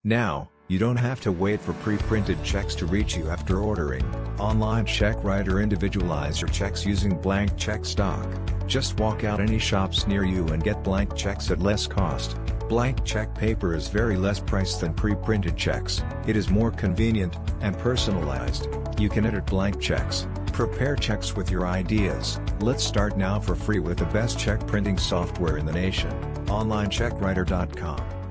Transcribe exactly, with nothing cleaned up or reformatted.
Now, you don't have to wait for pre-printed checks to reach you after ordering. Online Check Writer individualize your checks using blank check stock. Just walk out any shops near you and get blank checks at less cost. Blank check paper is very less priced than pre-printed checks. It is more convenient and personalized. You can edit blank checks, prepare checks with your ideas. Let's start now for free with the best check printing software in the nation. online check writer dot com